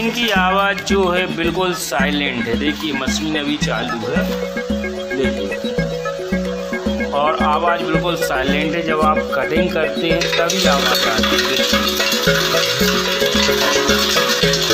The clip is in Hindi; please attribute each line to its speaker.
Speaker 1: मशीन की आवाज़ जो है बिल्कुल साइलेंट है। देखिए मशीन अभी चालू है, देखिए, और आवाज़ बिल्कुल साइलेंट है। जब आप कटिंग करते हैं तभी आवाज़ आती है।